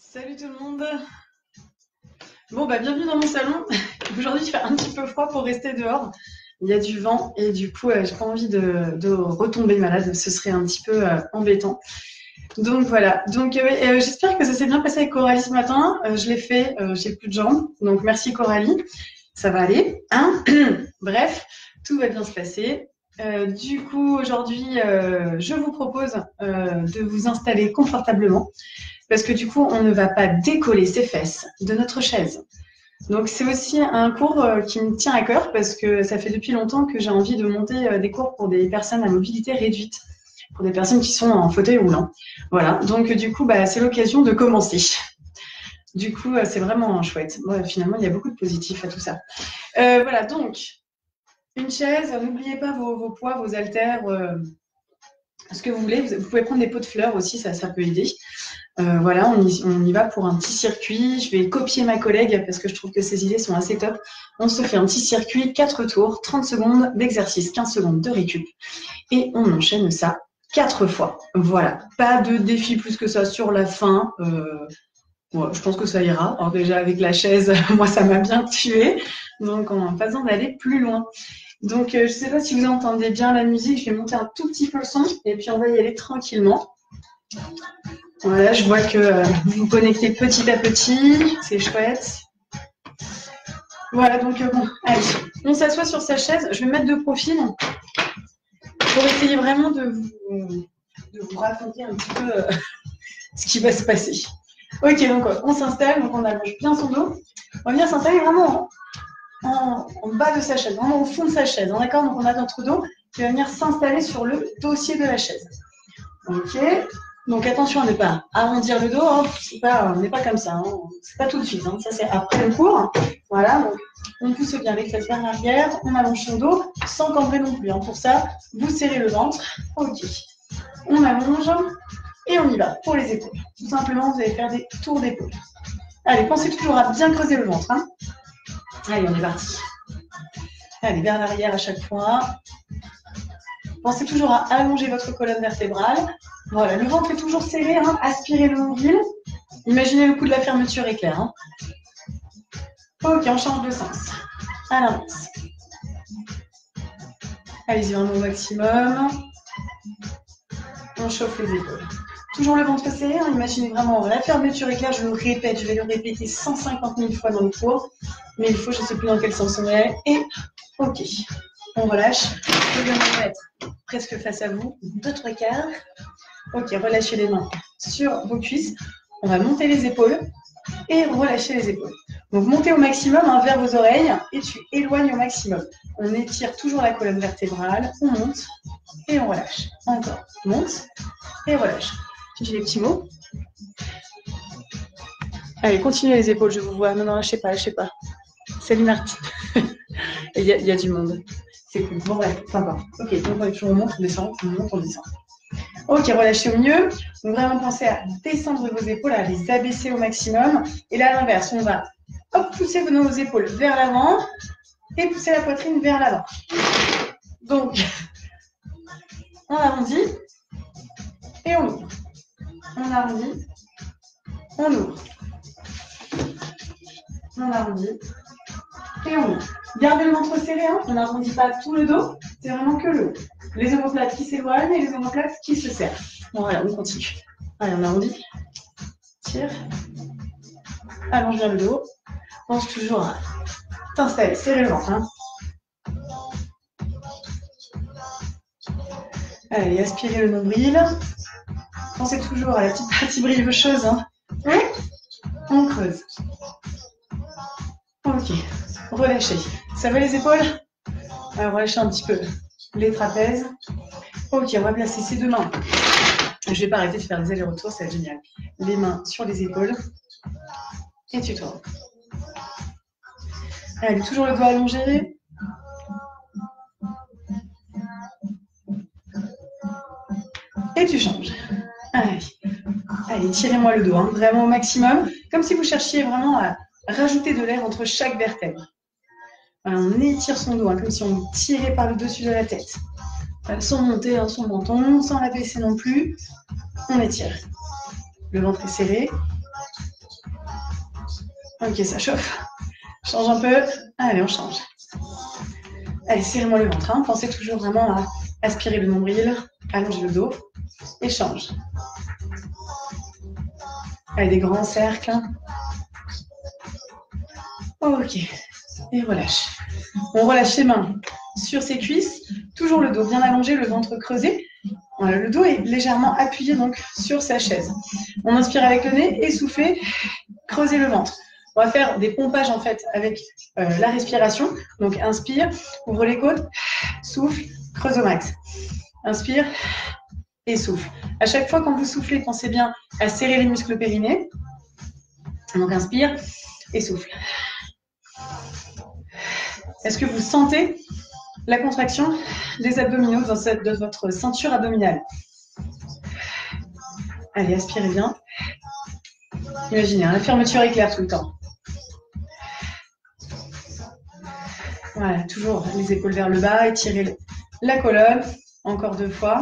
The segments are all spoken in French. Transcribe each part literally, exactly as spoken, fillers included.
Salut tout le monde. Bon, bah bienvenue dans mon salon. Aujourd'hui, il fait un petit peu froid pour rester dehors. Il y a du vent et du coup, euh, j'ai pas envie de, de retomber malade. Ce serait un petit peu euh, embêtant. Donc voilà. Donc euh, euh, j'espère que ça s'est bien passé avec Coralie ce matin. Euh, je l'ai fait. Euh, j'ai plus de jambes. Donc merci Coralie. Ça va aller. Hein. Bref, tout va bien se passer. Euh, du coup, aujourd'hui, euh, je vous propose euh, de vous installer confortablement. Parce que du coup, on ne va pas décoller ses fesses de notre chaise. Donc, c'est aussi un cours euh, qui me tient à cœur parce que ça fait depuis longtemps que j'ai envie de monter euh, des cours pour des personnes à mobilité réduite, pour des personnes qui sont en fauteuil roulant. Voilà. Donc, du coup, bah, c'est l'occasion de commencer. Du coup, euh, c'est vraiment chouette. Bon, finalement, il y a beaucoup de positifs à tout ça. Euh, voilà. Donc, une chaise. N'oubliez pas vos, vos poids, vos haltères, euh, ce que vous voulez. Vous, vous pouvez prendre des pots de fleurs aussi, ça, ça peut aider. Euh, voilà, on y, on y va pour un petit circuit. Je vais copier ma collègue parce que je trouve que ses idées sont assez top. On se fait un petit circuit, quatre tours, trente secondes d'exercice, quinze secondes de récup. Et on enchaîne ça quatre fois. Voilà, pas de défi plus que ça sur la fin. Euh, ouais, je pense que ça ira. Alors déjà avec la chaise, moi ça m'a bien tué. Donc on n'a pas besoin d'aller plus loin. Donc euh, je ne sais pas si vous entendez bien la musique. Je vais monter un tout petit peu le son et puis on va y aller tranquillement. Voilà, je vois que euh, vous vous connectez petit à petit, c'est chouette. Voilà, donc euh, bon, allez, on s'assoit sur sa chaise. Je vais me mettre de profil pour essayer vraiment de vous, de vous raconter un petit peu euh, ce qui va se passer. Ok, donc on s'installe, donc on allonge bien son dos. On va venir s'installer vraiment en, en, en bas de sa chaise, vraiment au fond de sa chaise. D'accord, donc on a notre dos qui va venir s'installer sur le dossier de la chaise. Ok. Donc attention à ne pas arrondir le dos, hein. C'est pas, on n'est pas comme ça, hein. C'est pas tout de suite, hein. Ça c'est après le cours. Voilà, donc on pousse bien les fesses vers l'arrière, on allonge son dos sans cambrer non plus, hein. Pour ça, vous serrez le ventre. Ok, on allonge et on y va pour les épaules. Tout simplement, vous allez faire des tours d'épaule. Allez, pensez toujours à bien creuser le ventre, hein. Allez, on est parti. Allez, vers l'arrière à chaque fois. Pensez toujours à allonger votre colonne vertébrale. Voilà, le ventre est toujours serré, hein. Aspirez le nombril. Imaginez le coup de la fermeture éclair, hein. Ok, on change de sens. À l'inverse. Allez-y vraiment au maximum. On chauffe les épaules. Toujours le ventre serré, hein. Imaginez vraiment la fermeture éclair. Je le répète, je vais le répéter cent cinquante mille fois dans le cours. Mais il faut, je ne sais plus dans quel sens on est. Et ok, on relâche. Je vais me mettre presque face à vous, deux trois quarts. Ok, relâchez les mains sur vos cuisses. On va monter les épaules et relâcher les épaules. Donc, montez au maximum, hein, vers vos oreilles et tu éloignes au maximum. On étire toujours la colonne vertébrale. On monte et on relâche. Encore. On monte et relâche. J'ai les petits mots. Allez, continuez les épaules, je vous vois. Non, non, lâchez pas, lâchez pas. Salut Martine. Il y, y a du monde. C'est cool. Bon, bref, sympa. Ok, donc on est toujours on monte, on descend, on monte, on descend. Ok, relâchez au mieux. Donc vraiment pensez à descendre vos épaules, à les abaisser au maximum. Et là, à l'inverse, on va hop, pousser nos épaules vers l'avant et pousser la poitrine vers l'avant. Donc, on arrondit et on ouvre. On arrondit, on ouvre. On arrondit et on ouvre. Gardez le ventre serré, hein. On n'arrondit pas tout le dos, c'est vraiment que le haut. Les omoplates qui s'éloignent et les omoplates qui se serrent. Voilà, on continue. Allez, on arrondit. Tire. Allonge bien le dos. Pense toujours à t'installer, serrer le ventre, hein. Allez, aspirez le nombril. Pensez toujours à la petite partie brièvecheuse, hein. Et on creuse. Ok, relâchez. Ça va les épaules? Alors, relâchez un petit peu les trapèzes. Ok, on va placer ces deux mains. Je ne vais pas arrêter de faire des allers-retours, ça va être génial. Les mains sur les épaules. Et tu tournes. Allez, toujours le doigt allongé. Et tu changes. Allez, allez, tirez-moi le dos, hein, vraiment au maximum. Comme si vous cherchiez vraiment à rajouter de l'air entre chaque vertèbre. Voilà, on étire son dos, hein, comme si on tirait par le dessus de la tête. Sans monter hein, son menton, sans l'abaisser non plus. On étire. Le ventre est serré. Ok, ça chauffe. Change un peu. Allez, on change. Allez, serrez-moi le ventre. Hein. Pensez toujours vraiment à aspirer le nombril, allonger le dos et change. Allez, des grands cercles. Ok. Et relâche. On relâche les mains sur ses cuisses. Toujours le dos bien allongé, le ventre creusé. Voilà, le dos est légèrement appuyé donc sur sa chaise. On inspire avec le nez, essoufflez, creusez le ventre. On va faire des pompages en fait avec euh, la respiration. Donc inspire, ouvre les côtes, souffle, creuse au max. Inspire et souffle. À chaque fois quand vous soufflez, pensez bien à serrer les muscles périnéés. Donc inspire et souffle. Est-ce que vous sentez la contraction des abdominaux dans cette, de votre ceinture abdominale? Allez, aspirez bien. Imaginez, hein, la fermeture éclair tout le temps. Voilà, toujours les épaules vers le bas, étirez la colonne. Encore deux fois.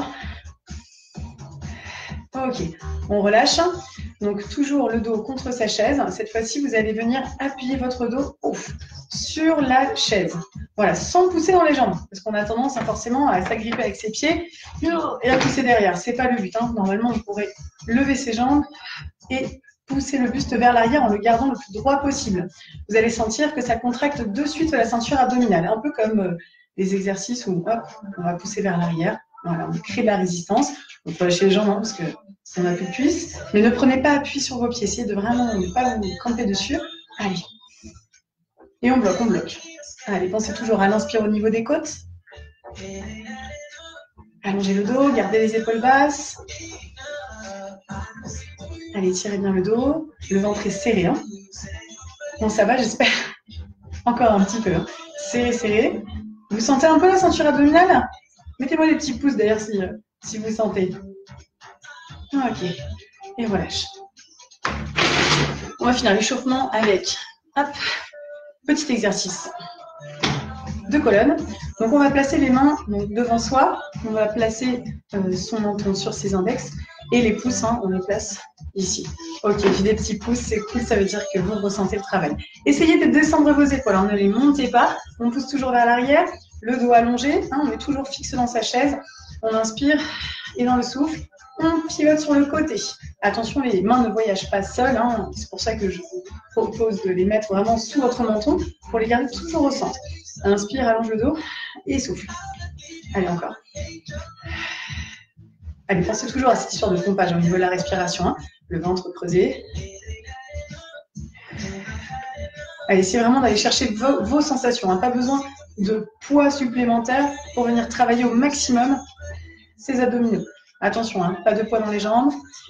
Ok, on relâche. Donc toujours le dos contre sa chaise. Cette fois-ci, vous allez venir appuyer votre dos ouf, sur la chaise. Voilà, sans pousser dans les jambes. Parce qu'on a tendance hein, forcément à s'agripper avec ses pieds et à pousser derrière. Ce n'est pas le but. Hein. Normalement, on pourrait lever ses jambes et pousser le buste vers l'arrière en le gardant le plus droit possible. Vous allez sentir que ça contracte de suite la ceinture abdominale. Un peu comme euh, les exercices où hop, on va pousser vers l'arrière. Voilà, on crée de la résistance. On peut lâcher les jambes hein, parce que on n'a plus de cuisses. Mais ne prenez pas appui sur vos pieds. Essayez de vraiment ne pas vous camper dessus. Allez. Et on bloque, on bloque. Allez, pensez toujours à l'inspire au niveau des côtes. Allongez le dos, gardez les épaules basses. Allez, tirez bien le dos. Le ventre est serré. Hein. Bon, ça va, j'espère. Encore un petit peu. Hein. Serré, serré. Vous sentez un peu la ceinture abdominale? Mettez-moi des petits pouces d'ailleurs si, si vous sentez. Ok. Et relâche. On va finir l'échauffement avec hop, petit exercice de colonne. Donc on va placer les mains donc, devant soi. On va placer euh, son menton sur ses index. Et les pouces, hein, on les place ici. Ok, j'ai des petits pouces, c'est cool, ça veut dire que vous ressentez le travail. Essayez de descendre vos épaules, hein, ne les montez pas. On pousse toujours vers l'arrière, le dos allongé, hein, on est toujours fixe dans sa chaise. On inspire et dans le souffle, on pivote sur le côté. Attention, les mains ne voyagent pas seules, hein, c'est pour ça que je vous propose de les mettre vraiment sous votre menton pour les garder toujours au centre. Inspire, allonge le dos et souffle. Allez, encore. Allez, pensez toujours à cette histoire de pompage au niveau de la respiration. Hein. Le ventre creusé. Allez, essayez vraiment d'aller chercher vos, vos sensations. Hein. Pas besoin de poids supplémentaire pour venir travailler au maximum ces abdominaux. Attention, hein, pas de poids dans les jambes.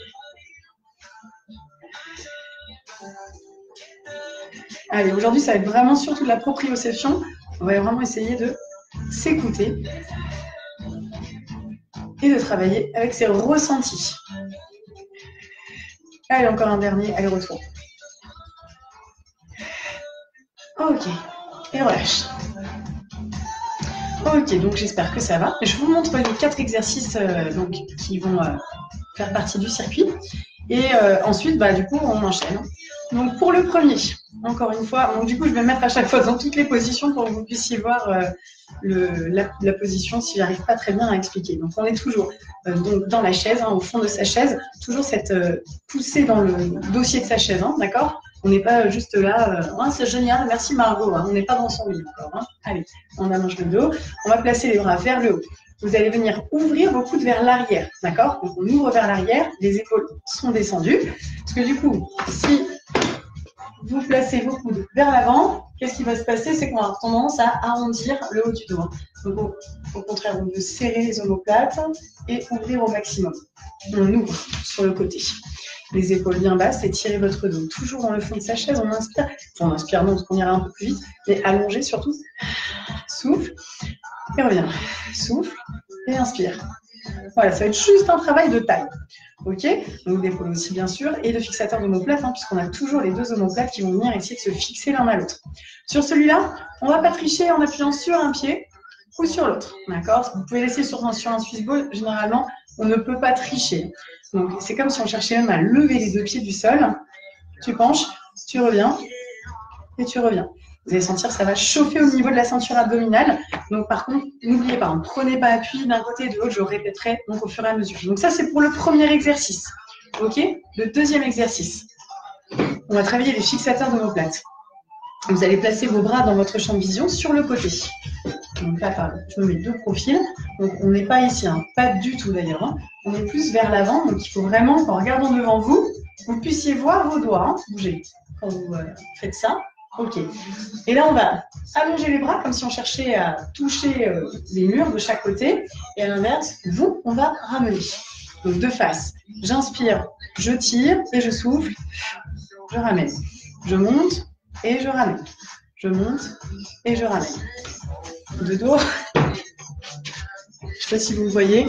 Allez, aujourd'hui, ça va être vraiment surtout de la proprioception. On va vraiment essayer de s'écouter et de travailler avec ses ressentis. Allez, encore un dernier, allez, retour. Ok, et relâche. Ok, donc j'espère que ça va. Je vous montre les quatre exercices euh, donc, qui vont euh, faire partie du circuit. Et euh, ensuite, bah, du coup, on enchaîne. Donc pour le premier, encore une fois, donc, du coup, je vais mettre à chaque fois dans toutes les positions pour que vous puissiez voir euh, le, la, la position si j'arrive pas très bien à expliquer. Donc on est toujours euh, donc, dans la chaise, hein, au fond de sa chaise, toujours cette euh, poussée dans le dossier de sa chaise, hein, d'accord? On n'est pas juste là, euh, oh, c'est génial, merci Margot, hein, on n'est pas dans son lit encore. Hein. Allez, on allonge le dos, on va placer les bras vers le haut. Vous allez venir ouvrir vos coudes vers l'arrière, d'accord? Donc on ouvre vers l'arrière, les épaules sont descendues. Parce que du coup, si vous placez vos coudes vers l'avant, qu'est-ce qui va se passer? C'est qu'on a tendance à arrondir le haut du dos. Donc au, au contraire, on veut serrer les omoplates et ouvrir au maximum. On ouvre sur le côté. Les épaules bien basses, étirez votre dos. Toujours dans le fond de sa chaise, on inspire. Enfin, on inspire non, parce qu'on ira un peu plus vite, mais allongez surtout. Souffle et revient. Souffle et inspire. Voilà, ça va être juste un travail de taille. Ok? Donc d'épaule aussi, bien sûr, et de fixateur d'omoplate, hein, puisqu'on a toujours les deux omoplates qui vont venir essayer de se fixer l'un à l'autre. Sur celui-là, on ne va pas tricher en appuyant sur un pied ou sur l'autre. D'accord? Vous pouvez laisser sur un, sur un Swiss ball, généralement, on ne peut pas tricher. Donc c'est comme si on cherchait même à lever les deux pieds du sol. Tu penches, tu reviens, et tu reviens. Vous allez sentir que ça va chauffer au niveau de la ceinture abdominale. Donc, par contre, n'oubliez pas, ne prenez pas appui d'un côté et de l'autre, je répéterai donc au fur et à mesure. Donc, ça, c'est pour le premier exercice. OK? Le deuxième exercice. On va travailler les fixateurs d'omoplate. Vous allez placer vos bras dans votre champ de vision sur le côté. Donc là, pardon, je me mets deux profils. Donc, on n'est pas ici, hein, pas du tout d'ailleurs. Hein. On est plus vers l'avant. Donc, il faut vraiment qu'en regardant devant vous, vous puissiez voir vos doigts. Hein, bouger quand vous euh, faites ça. OK. Et là, on va allonger les bras comme si on cherchait à toucher euh, les murs de chaque côté. Et à l'inverse, vous, on va ramener. Donc, de face. J'inspire, je tire et je souffle. Je ramène. Je monte et je ramène. Je monte et je ramène. De dos. Je ne sais pas si vous me voyez.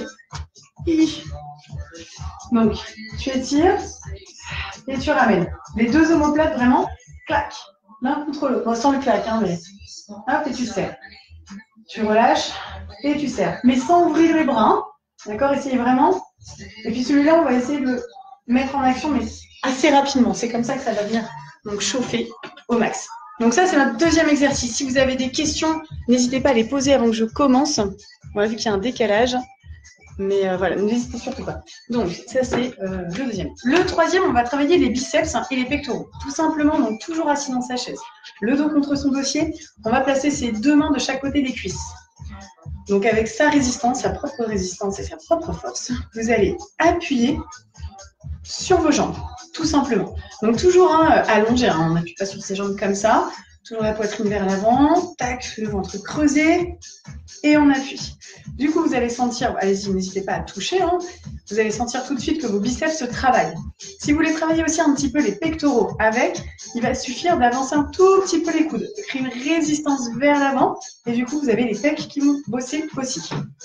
Donc, tu étires et tu ramènes. Les deux omoplates, vraiment, clac. L'un contre l'autre. Bon, sans le clac, hein, mais hop, et tu serres. Tu relâches et tu serres. Mais sans ouvrir les bras. Hein. D'accord? Essayez vraiment. Et puis celui-là, on va essayer de le mettre en action, mais assez rapidement. C'est comme ça que ça va venir donc chauffer au max. Donc ça, c'est notre deuxième exercice. Si vous avez des questions, n'hésitez pas à les poser avant que je commence. Voilà, vu qu'il y a un décalage. Mais euh, voilà, n'hésitez surtout pas. Donc, ça, c'est euh, le deuxième. Le troisième, on va travailler les biceps et les pectoraux. Tout simplement, donc toujours assis dans sa chaise. Le dos contre son dossier. On va placer ses deux mains de chaque côté des cuisses. Donc, avec sa résistance, sa propre résistance et sa propre force, vous allez appuyer sur vos jambes, tout simplement. Donc, toujours hein, allongé, hein, on n'appuie pas sur ses jambes comme ça. Toujours la poitrine vers l'avant, tac, le ventre creusé, et on appuie. Du coup, vous allez sentir, allez-y, n'hésitez pas à toucher, hein, vous allez sentir tout de suite que vos biceps se travaillent. Si vous voulez travailler aussi un petit peu les pectoraux avec, il va suffire d'avancer un tout petit peu les coudes, de créer une résistance vers l'avant, et du coup, vous avez les pecs qui vont bosser aussi.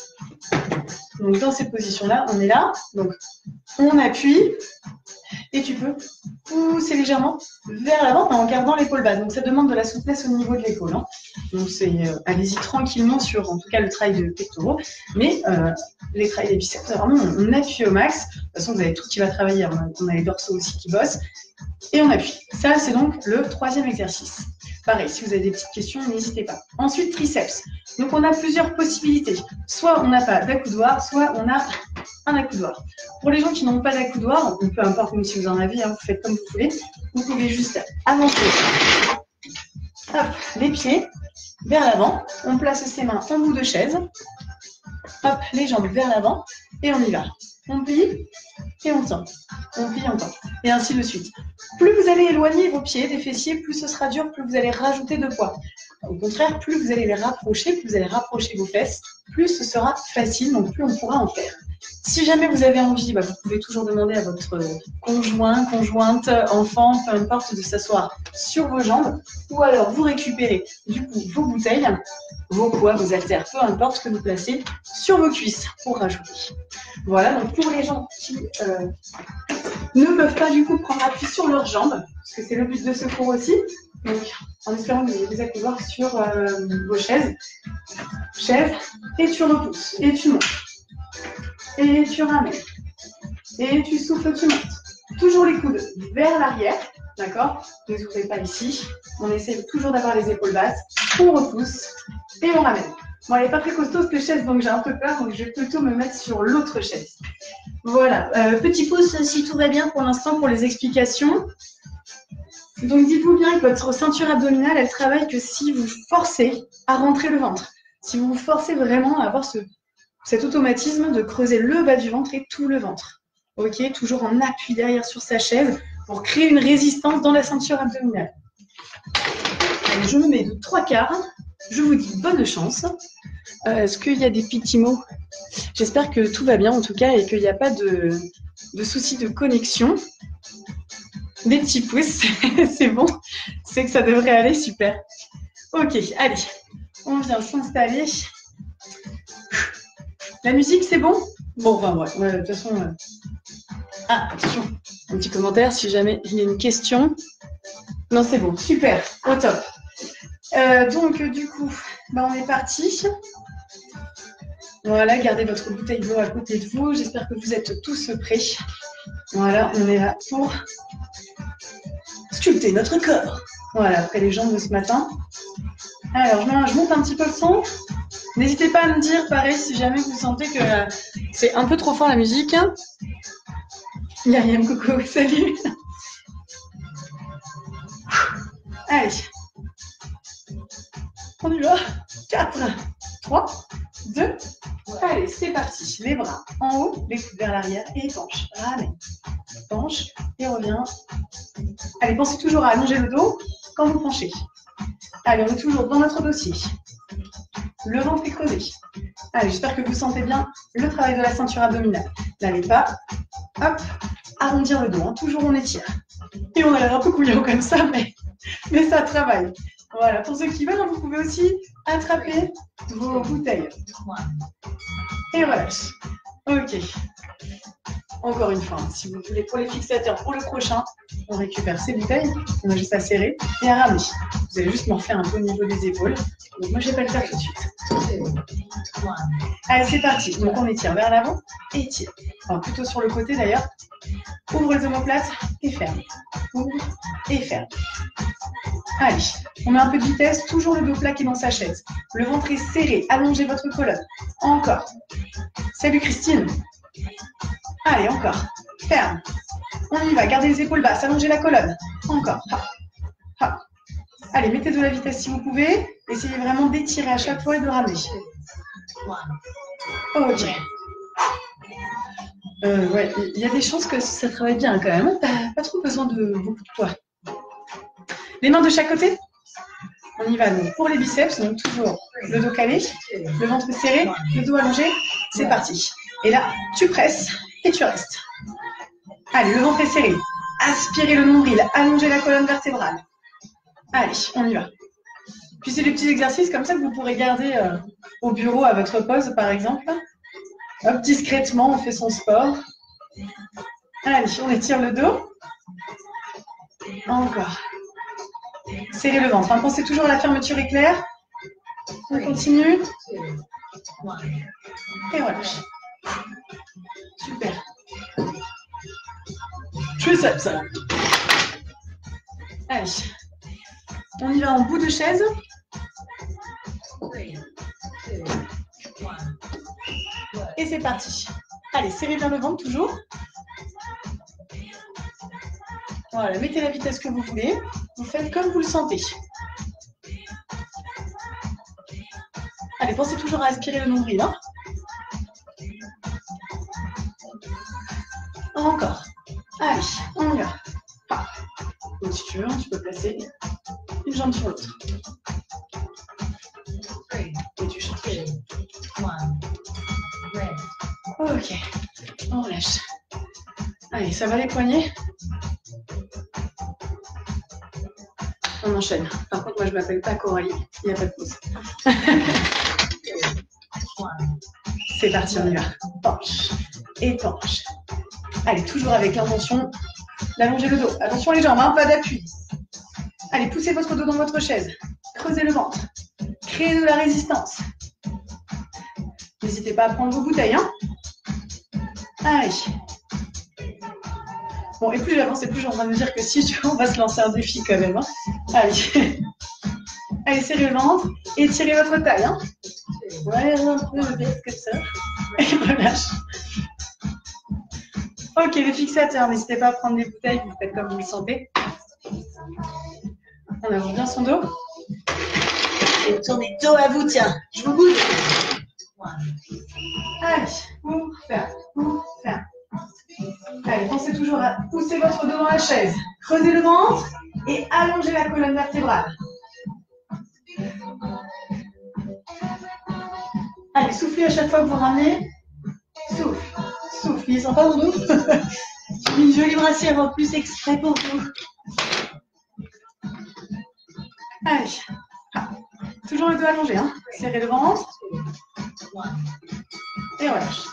Donc, dans cette position-là, on est là, donc on appuie, et tu peux pousser légèrement vers l'avant en gardant l'épaule basse. Donc, ça demande de la souplesse au niveau de l'épaule. Hein. Donc, c'est euh, allez-y tranquillement sur, en tout cas, le travail de pectoraux. Mais euh, les travails des biceps, vraiment, on, on appuie au max. De toute façon, vous avez tout qui va travailler. On a, on a les dorsaux aussi qui bossent. Et on appuie. Ça, c'est donc le troisième exercice. Pareil, si vous avez des petites questions, n'hésitez pas. Ensuite, triceps. Donc, on a plusieurs possibilités. Soit on n'a pas d'accoudoir, soit on a un accoudoir. Pour les gens qui n'ont pas d'accoudoir, peu importe, même si vous en avez, hein, vous faites comme vous voulez, vous pouvez juste avancer. Hop, les pieds vers l'avant. On place ses mains en bout de chaise. Hop, les jambes vers l'avant. Et on y va. On plie et on tend. On plie, on tend. Et ainsi de suite. Plus vous allez éloigner vos pieds des fessiers, plus ce sera dur, plus vous allez rajouter de poids. Au contraire, plus vous allez les rapprocher, plus vous allez rapprocher vos fesses, plus ce sera facile, donc plus on pourra en faire. Si jamais vous avez envie, bah, vous pouvez toujours demander à votre conjoint, conjointe, enfant, peu importe, de s'asseoir sur vos jambes, ou alors vous récupérez du coup vos bouteilles, vos poids, vos haltères, peu importe, que vous placez sur vos cuisses pour rajouter. Voilà, donc pour les gens qui euh, ne peuvent pas du coup prendre appui sur leurs jambes, parce que c'est le but de ce cours aussi, donc en espérant que vous ayez des accoudoirs sur euh, vos chaises, chaise, et tu repousses, et tu montes. Et tu ramènes. Et tu souffles, tu montes. Toujours les coudes vers l'arrière. D'accord? Ne vous ouvrez pas ici. On essaie toujours d'avoir les épaules basses. On repousse. Et on ramène. Bon, elle n'est pas très costaud cette chaise, donc j'ai un peu peur. Donc je vais plutôt me mettre sur l'autre chaise. Voilà. Euh, petit pouce si tout va bien pour l'instant pour les explications. Donc dites-vous bien que votre ceinture abdominale, elle travaille que si vous forcez à rentrer le ventre. Si vous vous forcez vraiment à avoir ce... cet automatisme de creuser le bas du ventre et tout le ventre. Ok, toujours en appui derrière sur sa chaise pour créer une résistance dans la ceinture abdominale. Alors, je me mets de trois quarts. Je vous dis bonne chance. Euh, Est-ce qu'il y a des petits mots? J'espère que tout va bien en tout cas et qu'il n'y a pas de, de soucis de connexion. Des petits pouces, c'est bon. C'est que ça devrait aller, super. Ok, allez, on vient s'installer. La musique, c'est bon? Bon, enfin, ouais, ouais, de toute façon... Euh... Ah, attention, un petit commentaire si jamais il y a une question. Non, c'est bon, super, au top. Euh, donc, du coup, bah, on est parti. Voilà, gardez votre bouteille d'eau à côté de vous. J'espère que vous êtes tous prêts. Voilà, on est là pour sculpter notre corps. Voilà, après les jambes de ce matin. Alors, je monte un petit peu le son. N'hésitez pas à me dire, pareil, si jamais vous sentez que c'est un peu trop fort la musique. Myriam, coucou, salut. Allez. On y va. quatre, trois, deux. Allez, c'est parti. Les bras en haut, les coudes vers l'arrière et penche. Ramène. Penche et reviens. Allez, pensez toujours à allonger le dos quand vous penchez. Allez, on est toujours dans notre dossier. Le ventre est creusé. Allez, j'espère que vous sentez bien le travail de la ceinture abdominale. N'allez pas, hop, arrondir le dos. Hein. Toujours on étire. Et on a l'air un peu couillon comme ça, mais, mais ça travaille. Voilà, pour ceux qui veulent, vous pouvez aussi attraper vos bouteilles. Et relâche. Ok. Encore une fois, si vous voulez, pour les fixateurs, pour le prochain, on récupère ces bouteilles, on a juste à serrer et à ramener. Vous allez juste m'en refaire un peu au niveau des épaules. Donc moi, je ne vais pas le faire tout de suite. Allez, c'est parti. Donc on étire vers l'avant et étire. Enfin, plutôt sur le côté d'ailleurs. Ouvre les omoplates et ferme. Ouvre et ferme. Allez, on met un peu de vitesse, toujours le dos plaqué dans sa chaise. Le ventre est serré, allongez votre colonne. Encore. Salut Christine. Allez, encore. Ferme. On y va, gardez les épaules basses, allongez la colonne. Encore. Ha. Ha. Allez, mettez de la vitesse si vous pouvez. Essayez vraiment d'étirer à chaque fois et de ramener. Ok. Euh, ouais, il y a des chances que ça travaille bien quand même. Pas, pas trop besoin de beaucoup de poids. Les mains de chaque côté. On y va donc pour les biceps, donc toujours le dos calé, le ventre serré, le dos allongé. C'est parti. Et là, tu presses et tu restes. Allez, le ventre est serré. Aspirez le nombril, allongez la colonne vertébrale. Allez, on y va. Puis c'est des petits exercices comme ça que vous pourrez garder euh, au bureau à votre pause, par exemple. Hop, discrètement, on fait son sport. Allez, on étire le dos. Encore. Serrez le ventre. Hein. Pensez toujours à la fermeture éclair. On continue. Et relâche. Super. Triceps. Allez. On y va en bout de chaise. Et c'est parti. Allez, serrez bien le ventre toujours. Voilà, mettez la vitesse que vous voulez. Vous faites comme vous le sentez. Allez, pensez toujours à aspirer le nombril. Hein. Encore. Allez, on y va. Ah. Donc, si tu veux, tu peux placer une jambe sur l'autre. Et tu changes. Ok. On relâche. Allez, ça va les poignets? On enchaîne. Par contre, moi, je ne m'appelle pas Coralie. Il n'y a pas de pause. C'est parti, on y va. Penche et penche. Allez, toujours avec l'intention d'allonger le dos. Attention les jambes, hein, pas d'appui. Allez, poussez votre dos dans votre chaise. Creusez le ventre. Créez de la résistance. N'hésitez pas à prendre vos bouteilles. Hein. Allez. Bon, et plus j'avance, et plus j'ai en train de me dire que si tu veux, on va se lancer un défi quand même. Hein. Allez. Allez, serrez le ventre. Étirez votre taille. Hein. Ouais, un peu bien que ça. Et relâche. Ok, les fixateurs, n'hésitez pas à prendre des bouteilles, vous faites comme vous le sentez. On avance bien son dos. Et tournez dos à vous, tiens. Je vous bouge. Allez, ouvre, ferme, ouvre, ferme. Allez, pensez toujours à pousser votre dos dans la chaise. Creusez le ventre et allongez la colonne vertébrale. Allez, soufflez à chaque fois que vous ramenez. Souffle, souffle. Il sent pas mon dos. J'ai mis une jolie brassière en plus exprès pour vous. Allez. Ah. Toujours le dos allongé. Hein. Serrez le ventre. Et relâche.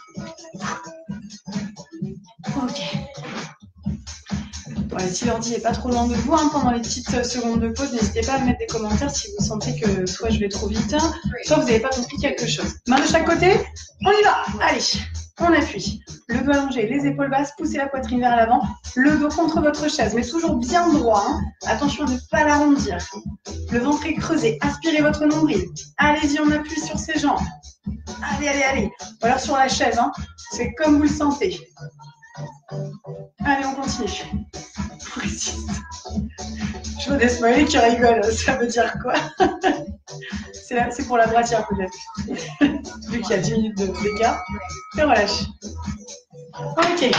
Ok. Voilà, si l'ordi n'est pas trop loin de vous, hein, pendant les petites secondes de pause, n'hésitez pas à me mettre des commentaires si vous sentez que soit je vais trop vite, soit vous n'avez pas compris quelque chose. Main de chaque côté, on y va. Allez. on appuie. Le dos allongé, les épaules basses, poussez la poitrine vers l'avant, le dos contre votre chaise, mais toujours bien droit. Hein. Attention de ne pas l'arrondir. Le ventre est creusé, aspirez votre nombril. Allez-y, on appuie sur ses jambes. Allez, allez, allez. Ou alors sur la chaise, hein. C'est comme vous le sentez. Allez, on continue. On résiste. Je vois des smileys qui rigolent, ça veut dire quoi? C'est pour la droitière peut-être, vu qu'il y a dix minutes d'écart. Et on relâche. Ok.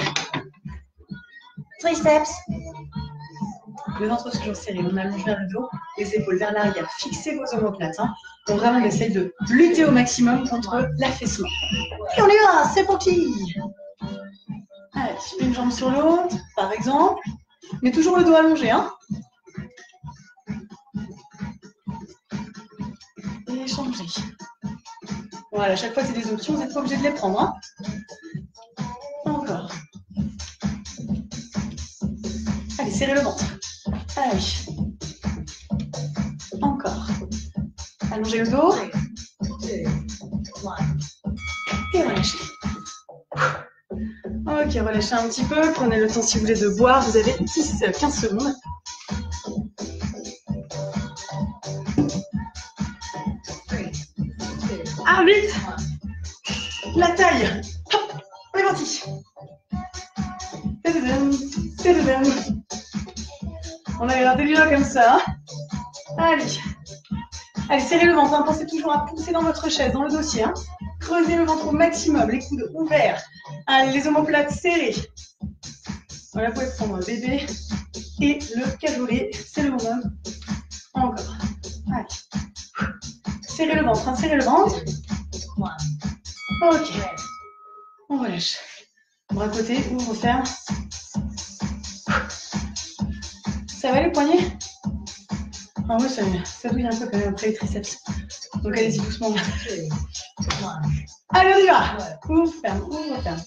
Triceps. Le ventre toujours serré, on allonge vers le dos, les épaules vers l'arrière, fixez vos omoplates. Hein. Donc vraiment, on essaye de lutter au maximum contre l'affaissement. Et on y va, c'est parti. Allez, une jambe sur l'autre, par exemple. Mais toujours le dos allongé. Hein. Et changer. Voilà, à chaque fois, c'est des options, vous n'êtes pas obligé de les prendre. Hein. Encore. Allez, serrez le ventre. Allez. Encore. Allongez le dos. Et relâchez. Ok, relâchez un petit peu. Prenez le temps, si vous voulez, de boire. Vous avez dix à quinze secondes. Ah, vite. La taille. Hop, on est parti. On a l'air intelligent comme ça. Allez. Allez, serrez le ventre. Hein. Pensez toujours à pousser dans votre chaise, dans le dossier. Hein. Creusez le ventre au maximum. Les coudes ouverts. Allez, les omoplates serrées. Voilà, vous pouvez prendre le bébé et le cajoler. C'est le moment. Encore. Allez. Serrez le ventre. Hein. Serrez le ventre. Ok. On relâche. Bras côté, ouvre, ferme. Ça va les poignets? Ah ouais, ça, ça douille un peu quand même après les triceps. Donc allez-y doucement. Allez, on y va. Ouvre, ferme, ouvre, ferme.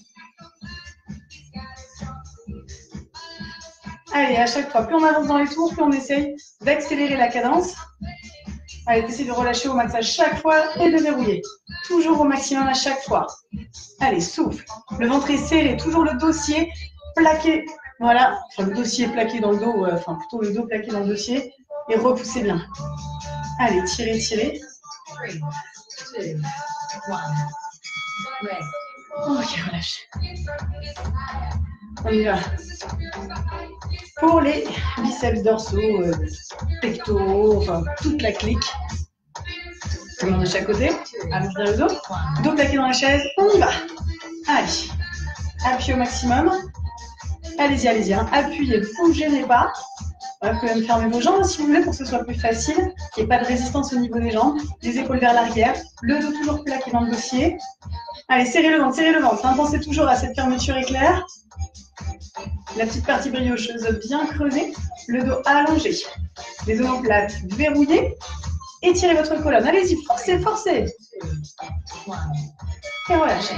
Allez, à chaque fois, plus on avance dans les tours, plus on essaye d'accélérer la cadence. Allez, essayez de relâcher au max à chaque fois et de verrouiller. Toujours au maximum à chaque fois. Allez, souffle. Le ventre est serré, toujours le dossier plaqué. Voilà, enfin, le dossier plaqué dans le dos, euh, enfin plutôt le dos plaqué dans le dossier. Et repoussez bien. Allez, tirez, tirez. Ok, relâche. On y va. Pour les biceps dorsaux, euh, pectoraux, enfin toute la clique. Comme de chaque côté. Allonge vers le dos. Dos plaqué dans la chaise. On y va. Allez. Appuyez au maximum. Allez-y, allez-y. Hein. Appuyez, vous ne gênez pas. Voilà, vous pouvez même fermer vos jambes si vous voulez pour que ce soit plus facile. Qu'il n'y ait pas de résistance au niveau des jambes. Les épaules vers l'arrière. Le dos toujours plaqué dans le dossier. Allez, serrez le ventre, serrez le ventre. Hein. Pensez toujours à cette fermeture éclair. La petite partie briocheuse bien creusée. Le dos allongé. Les omoplates verrouillées. Étirez votre colonne. Allez-y, forcez, forcez. Et relâchez.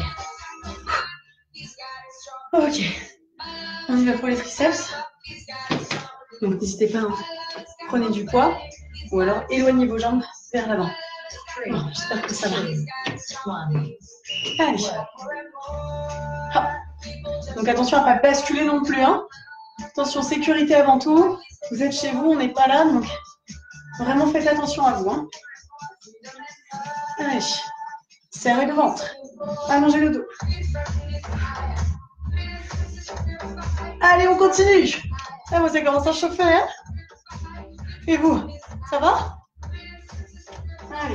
Ok. On y va pour les triceps. Donc n'hésitez pas, hein. Prenez du poids. Ou alors éloignez vos jambes vers l'avant. Bon, j'espère que ça va. Allez. Hop. Donc attention à ne pas basculer non plus. Hein. Attention, sécurité avant tout. Vous êtes chez vous, on n'est pas là. Donc vraiment faites attention à vous. Hein. Allez. Serrez le ventre. Allongez le dos. Allez, on continue. Ah, moi, ça commence à chauffer. Hein. Et vous, ça va? Allez.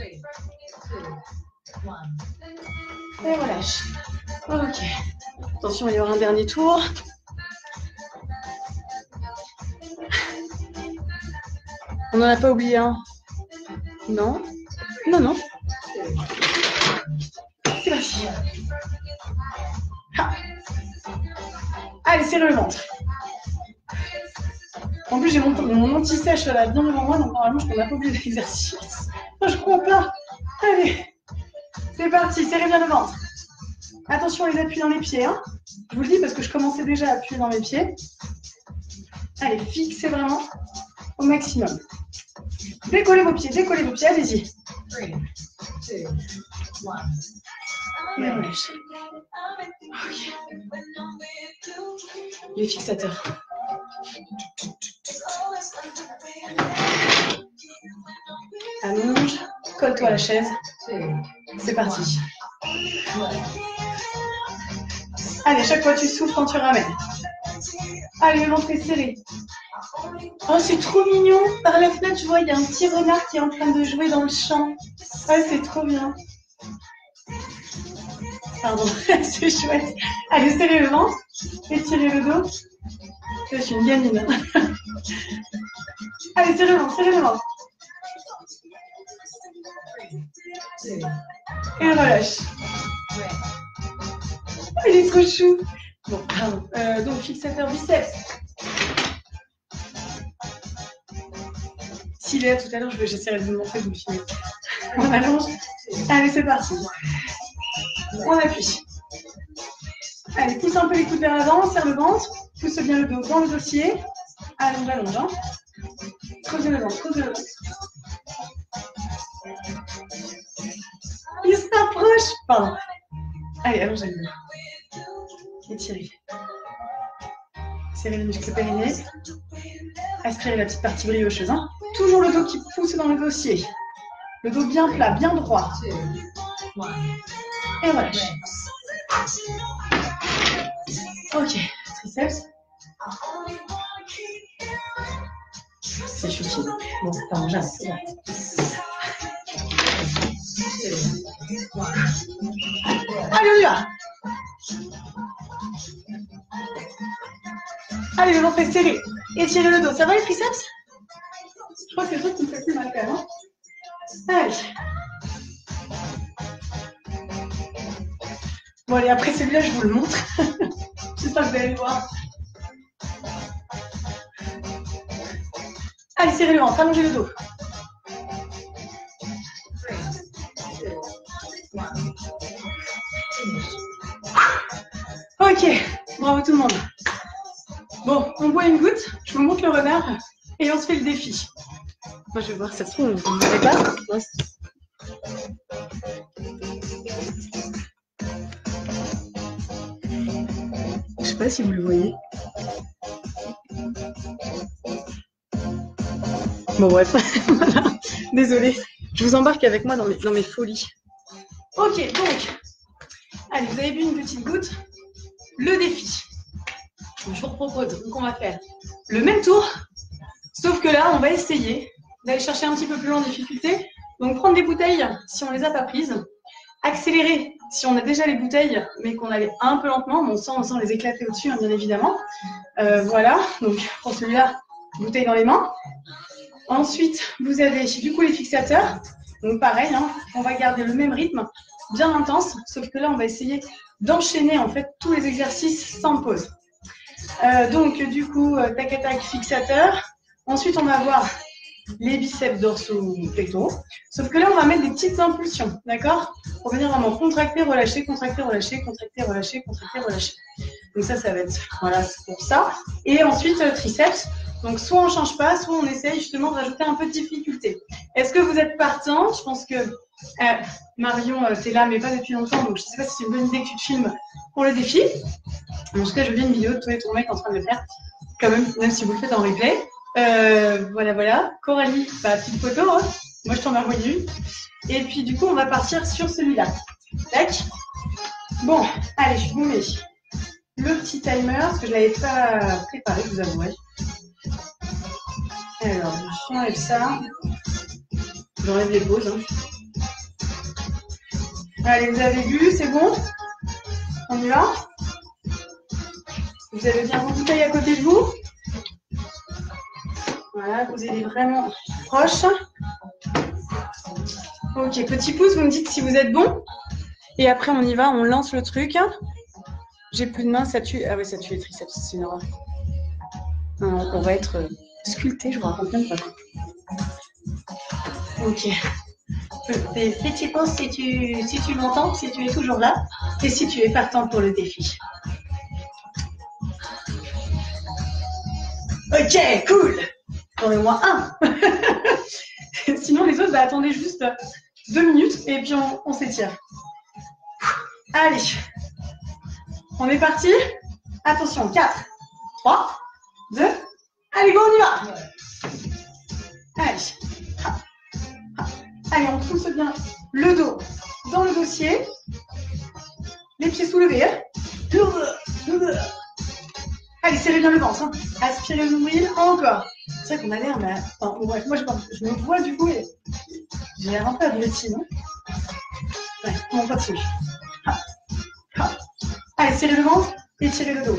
Et relâche. Ok. Attention, il y aura un dernier tour. On n'en a pas oublié un. Non? Non, non. C'est parti. Ah. Allez, serrez le ventre. En plus, j'ai mon, mon anti-sèche là bien devant moi, donc normalement, je ne peux pas oublier l'exercice. Oh, je crois pas. Allez. C'est parti, serrez bien le ventre. Attention les appuis dans les pieds. Hein. Je vous le dis parce que je commençais déjà à appuyer dans mes pieds. Allez, fixez vraiment au maximum. Décollez vos pieds, décollez vos pieds, allez-y. Et relâchez. les fixateurs. Allonge, colle-toi à la chaise. C'est parti. Allez, chaque fois tu souffles quand tu ramènes. Allez, le ventre est serré. Oh, c'est trop mignon. Par la fenêtre, je vois, il y a un petit renard qui est en train de jouer dans le champ. Ah, c'est trop bien. Pardon, c'est chouette. Allez, serrez le ventre, étirez le dos. Je suis une gamine. Allez, serrez le ventre, serrez le ventre. Et relâche. Oh, il est trop chou. Bon, pardon. Euh, donc, fixateur biceps. S'il est là tout à l'heure, j'essaierai de vous montrer, de vous filmer. On allonge. Allez, c'est parti. On appuie. Allez, pousse un peu les coudes vers l'avant, serre le ventre. Pousse bien le dos dans le dossier. Allonge, allonge. Hein. Creusez le ventre, creusez le ventre. Il s'approche. Pardon. Allez, allongez le dos. Étirez. Serrez les muscles périnés. Aspirez la petite partie briocheuse. Hein. Toujours le dos qui pousse dans le dossier. Le dos bien plat, bien droit. Et relâche. Ok, triceps. C'est chouki. Bon, pardon, j'arrête. Allez, on y va. Allez, le ventre est serré. Étirez le dos. Ça va les triceps? Je crois que c'est le truc qui me fait plus mal quand même. Hein. Allez. Bon, allez, après celui-là, je vous le montre. J'espère que vous allez le voir. Allez, serrez le ventre, allongez le dos. Ok, bravo tout le monde. Bon, on boit une goutte, je vous montre le renard et on se fait le défi. Moi, je vais voir, ça se trouve, vous ne verrez pas. Je sais pas si vous le voyez. Bon, bref, voilà. Désolée. Je vous embarque avec moi dans mes, dans mes folies. Ok, donc, allez, vous avez bu une petite goutte. Le défi. Je vous propose, donc on va faire le même tour, sauf que là, on va essayer d'aller chercher un petit peu plus loin en difficulté. Donc, prendre des bouteilles si on ne les a pas prises. Accélérer si on a déjà les bouteilles, mais qu'on allait un peu lentement. Bon, sans, sans les éclater au-dessus, hein, bien évidemment. Euh, voilà, donc pour celui-là, bouteille dans les mains. Ensuite, vous avez du coup les fixateurs. Donc pareil, hein, on va garder le même rythme, bien intense, sauf que là, on va essayer d'enchaîner en fait tous les exercices sans pause. Euh, donc du coup, euh, tac tac fixateur. Ensuite, on va voir les biceps dorsaux pectoraux. Sauf que là, on va mettre des petites impulsions, d'accord? Pour venir vraiment contracter, relâcher, contracter, relâcher, contracter, relâcher, contracter, relâcher. Donc ça, ça va être, voilà, c'est pour ça. Et ensuite, euh, triceps. Donc soit on ne change pas, soit on essaye justement de rajouter un peu de difficulté. Est-ce que vous êtes partant? Je pense que euh, Marion, euh, t'es là, mais pas depuis longtemps, donc je ne sais pas si c'est une bonne idée que tu te filmes pour le défi. En tout cas, je veux bien une vidéo de toi et ton mec en train de le faire, quand même, même si vous le faites en replay. Euh, voilà, voilà. Coralie, bah, petite photo, hein. Moi je t'en ai envoyé une. Et puis du coup, on va partir sur celui-là. Tac. Bon, allez, je vous mets le petit timer, parce que je ne l'avais pas préparé, je vous avouerai. Alors, j'enlève ça. J'enlève les pauses. Hein. Allez, vous avez vu, c'est bon? On y va? Vous avez bien vos bouteilles à côté de vous? Voilà, vous êtes vraiment proches. Ok, petit pouce, vous me dites si vous êtes bon. Et après, on y va, on lance le truc. J'ai plus de main, ça tue. Ah ouais, ça tue les triceps, c'est une horreur. On va être sculpté, je vous raconte même pas. Ok. Petit pouce si tu, si tu m'entends, si tu es toujours là, et si tu es partant pour le défi. Ok, cool. J'en ai au moins un. Sinon, les autres, bah, attendez juste deux minutes et puis on, on s'étire. Allez. On est parti. Attention, quatre, trois, deux, allez, go, on y va. Allez. Allez, on pousse bien le dos dans le dossier. Les pieds soulevés. Hein. Allez, serrez bien le ventre. Hein. Aspirez le nombril. Encore. C'est vrai qu'on a l'air, mais... Enfin, bref, moi, je, je me vois du coup et j'ai l'air un peu abruti, non? Ouais, on continue. Hop. Hop. Allez, serrez le ventre et tirez le dos.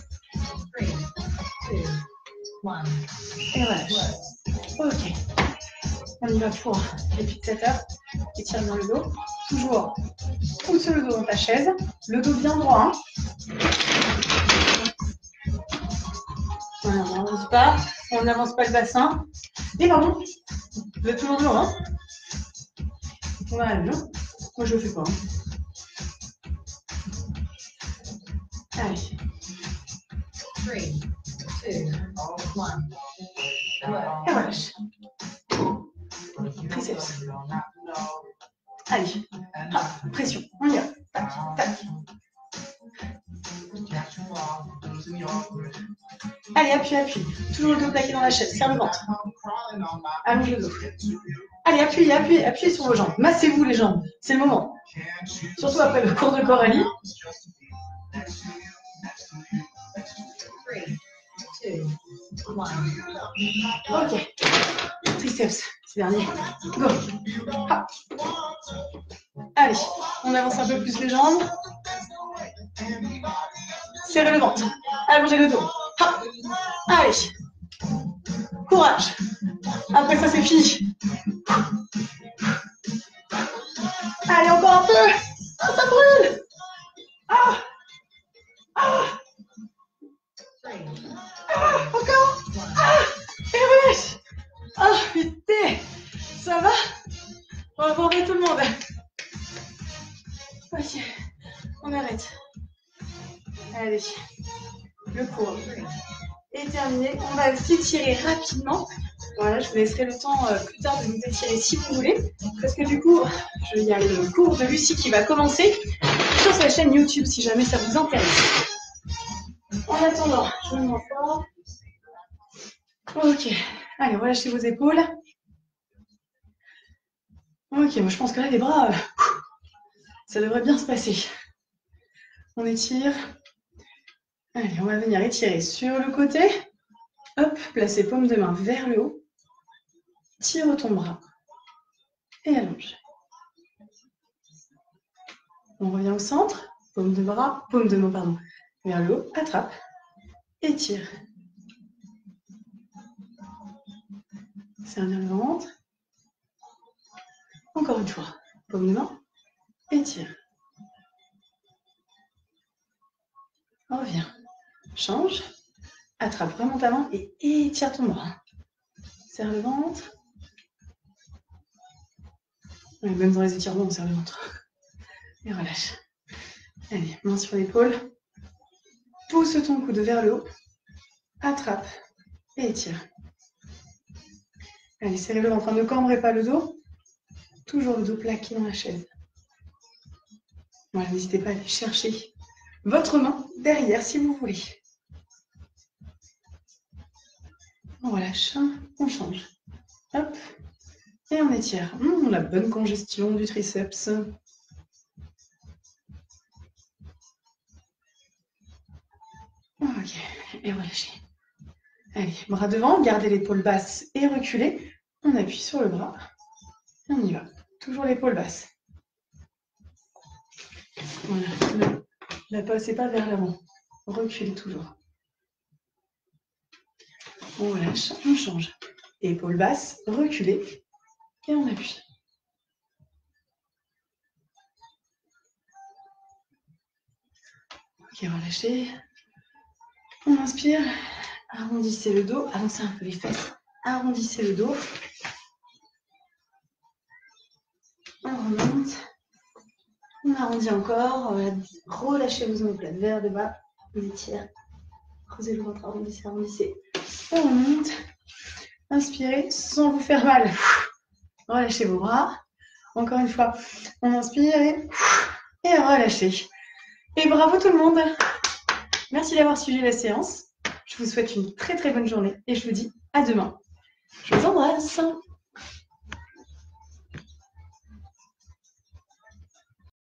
Et relâche. Ok. On y va pour les fixateurs. Étire bien le dos. Toujours pousse le dos dans ta chaise. Le dos bien droit. Hein. Voilà, on n'avance pas. On n'avance pas le bassin. Et pardon. Vous êtes toujours dur, hein? Voilà, bien. Moi, je le fais pas. Hein. Allez. three, two, one. Et relâche. Triceps. Allez, hop, pression, on y va. Tac, tac. Allez, appuie, appuie. Toujours le dos plaqué dans la chaise, serre le ventre. Allonge le dos. Allez, appuyez, appuyez, appuyez sur vos jambes. Massez-vous les jambes, c'est le moment. Surtout après le cours de Coralie. Ok. Triceps, c'est dernier. Go. Hop. Allez, on avance un peu plus les jambes. Serrez le ventre. Allongez le dos. Hop. Allez. Courage. Après ça, c'est fini. Allez, encore un peu. Ah, ça brûle. Ah. Ah. Ah, encore. Ah, et relâche. Ah, putain. Ça va? On va former tout le monde. Ok, on arrête. Allez, le cours est terminé. On va s'étirer rapidement. Voilà, je vous laisserai le temps euh, plus tard de vous étirer si vous voulez. Parce que du coup, il y a le cours de Lucie qui va commencer sur sa chaîne YouTube si jamais ça vous intéresse. En attendant, je me mets fort. Ok, allez, relâchez vos épaules. Ok, moi je pense que là, les bras, euh, ça devrait bien se passer. On étire. Allez, on va venir étirer sur le côté. Hop, placez paume de main vers le haut. Tire ton bras. Et allonge. On revient au centre. Paume de bras, paume de main, pardon. Vers le haut, attrape. Étire. Serre bien le ventre. Encore une fois. Paume de main. Étire. Reviens. Change. Attrape vraiment ta main et étire ton bras. Serre le ventre. Ouais, même dans les étirements, on serre le ventre. Et relâche. Allez, main sur l'épaule. Pousse ton coude vers le haut. Attrape et étire. Allez, serrez le ventre. Ne cambrez pas le dos. Toujours le dos plaqué dans la chaise. Voilà, n'hésitez pas à aller chercher votre main derrière si vous voulez. On relâche, on change. Hop. Et on étire. Mmh, la bonne congestion du triceps. Ok, et relâchez. Allez, bras devant, gardez l'épaule basse et reculez. On appuie sur le bras. Et on y va. Toujours l'épaule basse. Voilà. Ne la passez pas vers l'avant. Reculez toujours. On relâche, on change. Épaule basse, reculez. Et on appuie. Ok, relâchez. On inspire. Arrondissez le dos. Avancez un peu les fesses. Arrondissez le dos. On remonte. On arrondit encore. Relâchez vos omoplates vers le bas. On étire. Creusez le ventre. Arrondissez, arrondissez. On remonte. Inspirez sans vous faire mal. Relâchez vos bras. Encore une fois. On inspire et, et relâchez. Et bravo tout le monde. Merci d'avoir suivi la séance. Je vous souhaite une très très bonne journée et je vous dis à demain. Je vous embrasse.